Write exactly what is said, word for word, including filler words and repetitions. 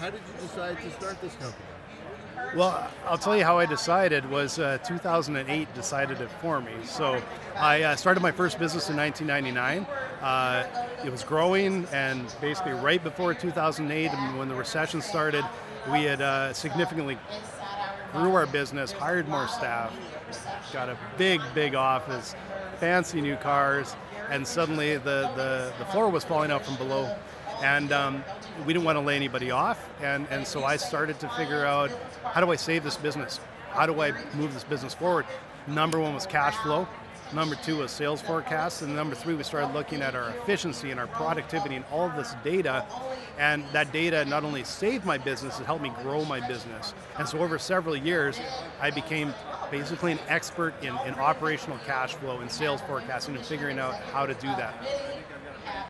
how did you decide to start this company? Well, I'll tell you how I decided was uh, two thousand eight decided it for me. So I uh, started my first business in nineteen ninety-nine. Uh, it was growing, and basically right before two thousand eight, and when the recession started, we had uh, significantly grew our business, hired more staff, got a big, big office, fancy new cars, and suddenly the, the, the floor was falling out from below. And um, we didn't want to lay anybody off, and, and so I started to figure out, how do I save this business? How do I move this business forward? Number one was cash flow. Number two was sales forecasts. And number three, we started looking at our efficiency and our productivity and all of this data. And that data not only saved my business, it helped me grow my business. And so over several years, I became basically an expert in, in operational cash flow and sales forecasting and figuring out how to do that.